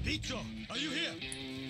Bicho, are you here?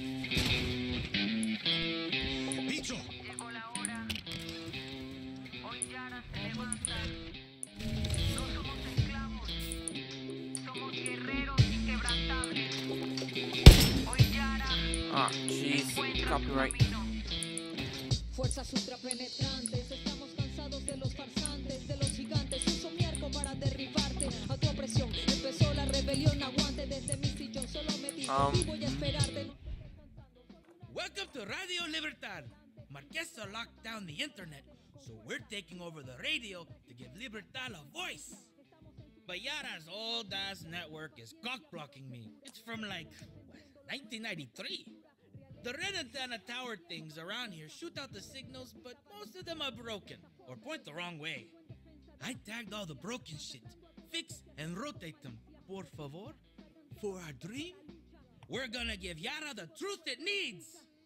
Bicho. Llegó la hora. Hoy Yara se levanta. No somos esclavos. Somos guerreros inquebrantables. Hoy Yara encuentra su camino. Fuerzas ultrapenetrantes, estamos cansados de los farsantes, de los gigantes. Uso mi arco para derribarte a tu opresión. Empezó la rebelión, aguante desde mi sillón. Solo me digo y voy a esperarte. Welcome to Radio Libertad. Marquesa locked down the internet, so we're taking over the radio to give Libertad a voice. But Yara's old-ass network is cock-blocking me. It's from like 1993. The red antenna tower things around here shoot out the signals, but most of them are broken or point the wrong way. I tagged all the broken shit. Fix and rotate them, por favor. For our dream, we're gonna give Yara the truth it needs.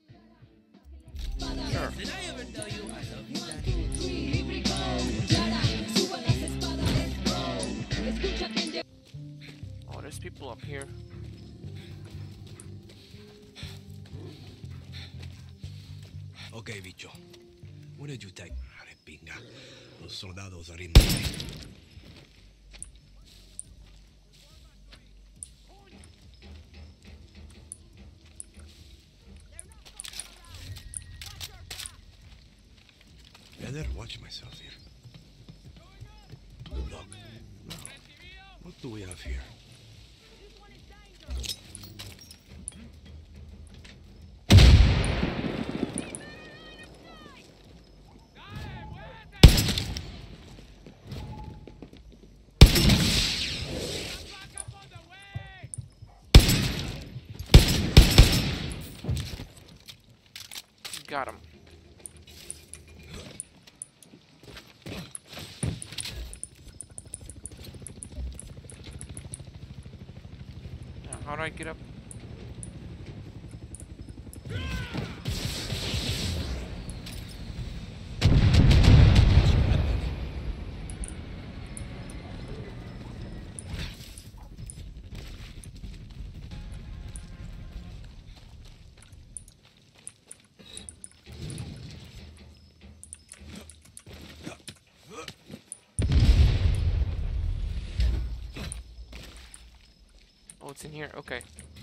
Sure. Did I ever tell you I love you, 1, Daddy? 2, 3, libre y go. Yara, suba las espadas, let's go. Escucha quien llega. Oh, there's people up here. Okay, Bicho. What did you take? Pinga. Los soldados are in. Better watch myself here. Look. Now, what do we have here? Got him. Now, how do I get up? Oh, it's in here. Okay.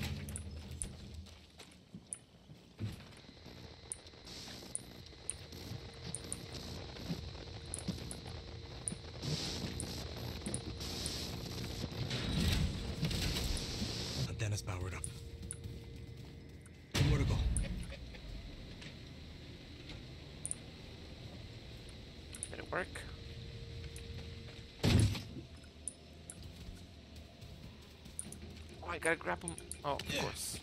Antenna's powered up. More to go. Did it work? Oh, I gotta grab him. Oh, of course.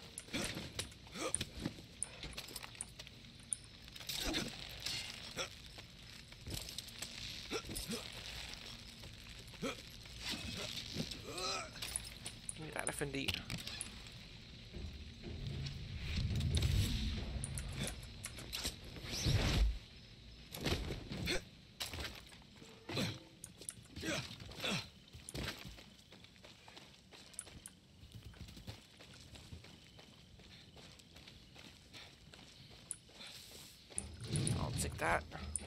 Mira, defendí. I'll take that.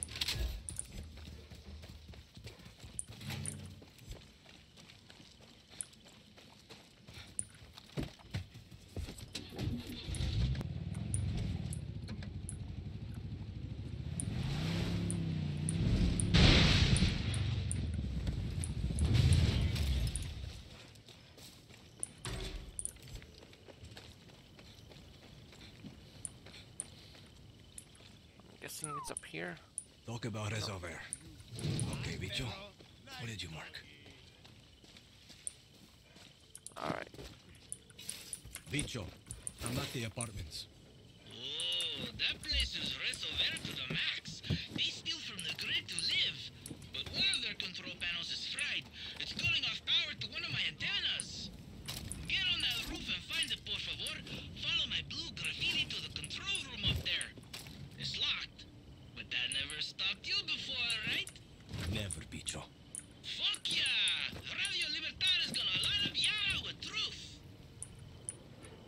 Guessing it's up here. Talk about is over. Okay, Bicho. What did you mark? Alright. Bicho, I'm at the apartments. Oh, that place is resolver to the max. They steal from the grid to live. But one of their control panels is fried. It's calling off power to one of my antennas. Get on that roof and find it, por favor. Follow my blue graffiti to the control room up there. It's locked. But that never stopped you before, right? Never, Bicho. Fuck yeah! Radio Libertad is gonna light up Yara with truth.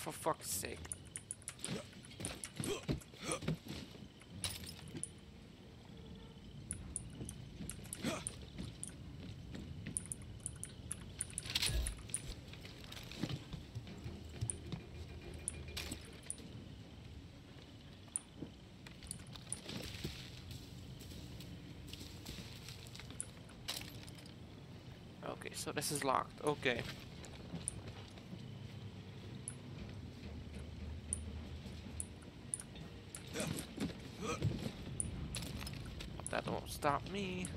for fuck's sake. Okay, so this is locked. Okay. That won't stop me.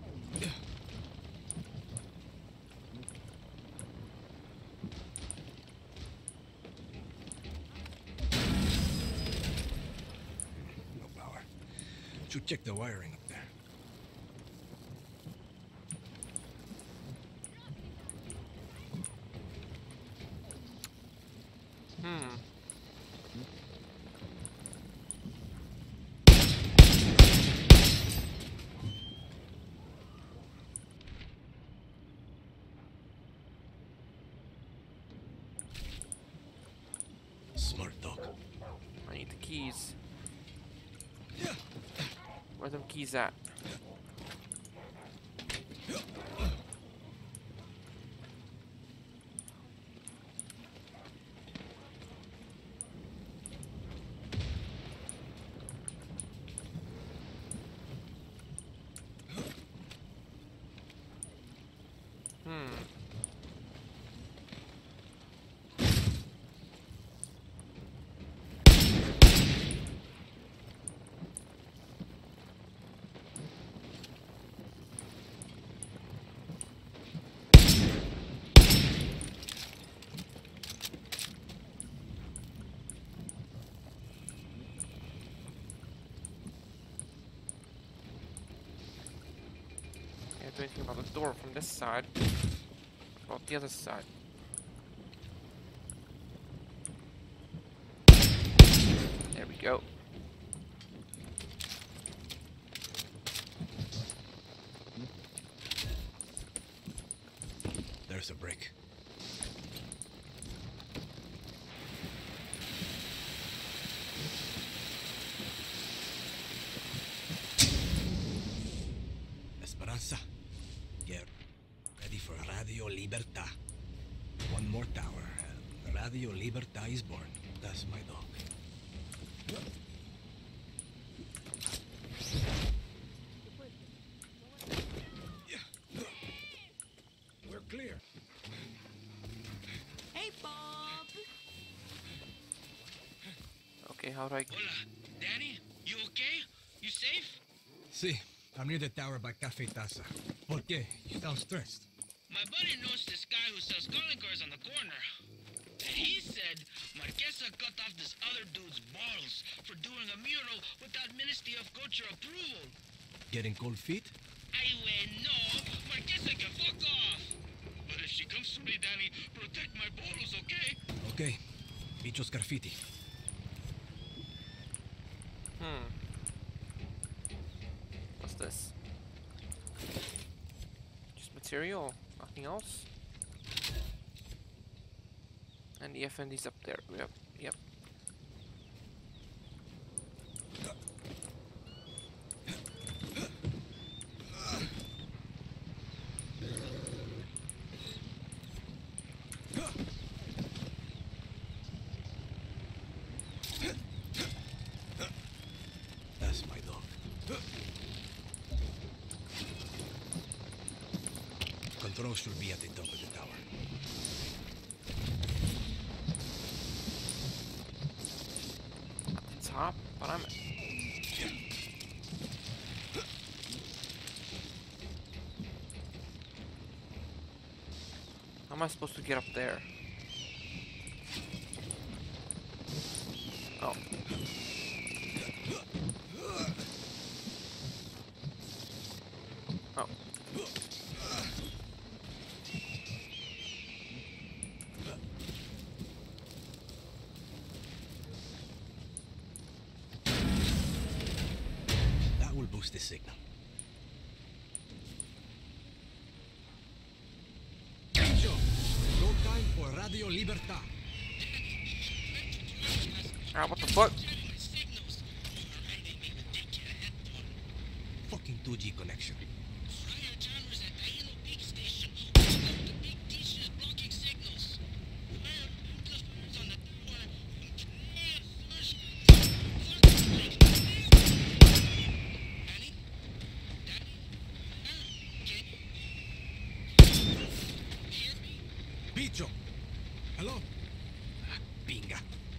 No power. Should check the wiring up there. Smart dog. I need the keys. Where them keys at? Can't do anything about the door from this side. About the other side. There we go. There's a brick. Esperanza, get ready for Radio Libertad. One more tower, and Radio Libertad is born. That's my dog. We're clear. Hey, Bob. Okay, how do I... Hola, Danny? You okay? You safe? See, I'm near the tower by Cafe Taza. ¿Por qué? You sound stressed. My buddy knows this guy who sells calling cards on the corner. And he said Marquesa cut off this other dude's balls for doing a mural without Ministry of Culture approval. Getting cold feet? I went, no, Marquesa can fuck off. But if she comes to me, Danny, protect my balls, okay? Okay. Bichos graffiti. What's this? Just material, nothing else. And the FND's up there. Yep. That's my dog. Control should be at the top of the tower. Top, but I'm... How am I supposed to get up there? Oh. Oh. That will boost the signal. Bicho, no time for Radio Libertad. Ah, what the fuck? Fucking 2G connection. Bicho! Hello? Pinga.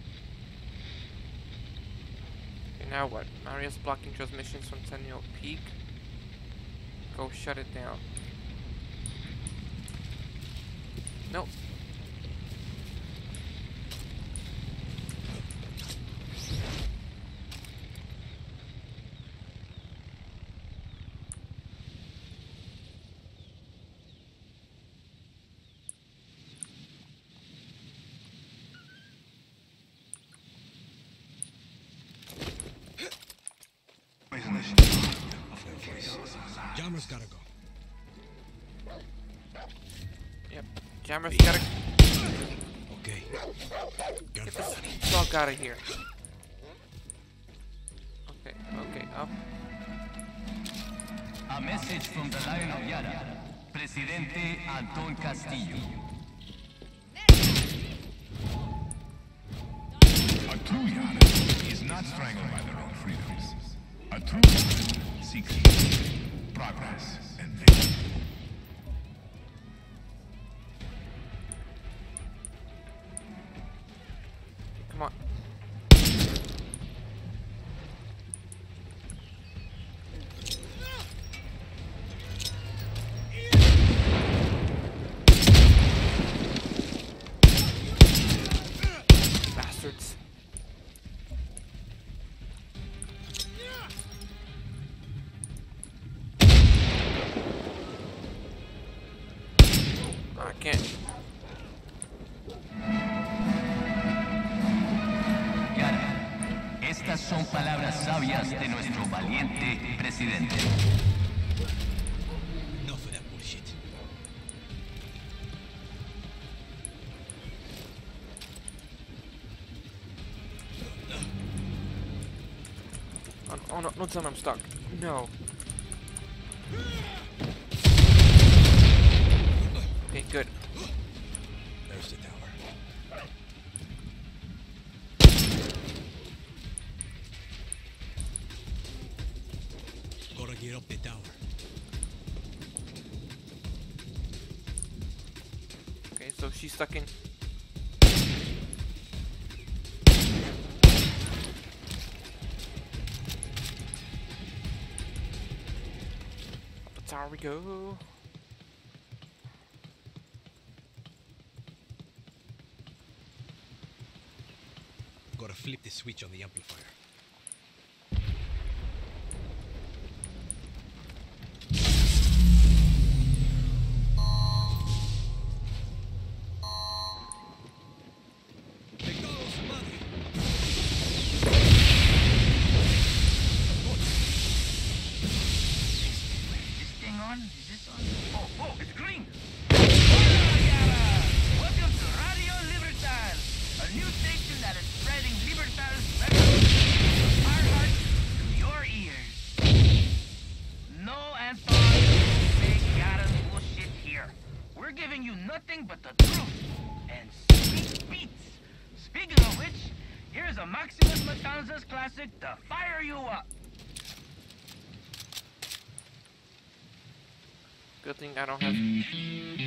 Okay, now what? Maria's blocking transmissions from Centennial Peak. Go shut it down. Nope. Jammer's gotta go. Yep. Jammer's gotta Okay. Got get it. this dog out of here. Okay, okay, up. A message from the Lion of Yara, Presidente Anton Castillo. A true Yara is not strangled by their own freedoms. A true Yara seeks peace, progress, and victory. Come on. Bastards. I can't. Yara, estas son palabras sabias de nuestro valiente presidente. Enough of that bullshit. Oh no, no tell me I'm stuck. No. Okay, good. There's the tower. Gotta get up the tower. Okay, so she's stuck in. Up the tower we go. Gotta flip the switch on the amplifier. Is this thing on? Is this on? Oh, it's green! Hola, Yara! Welcome to Radio Libertad, a new station that is spreading Libertad's revolution from our hearts to your ears. No, Anton, big Yara's bullshit here. We're giving you nothing but the truth and sweet beats. Speaking of which, here's a Maximus Matanzas classic to fire you up. Good thing I don't have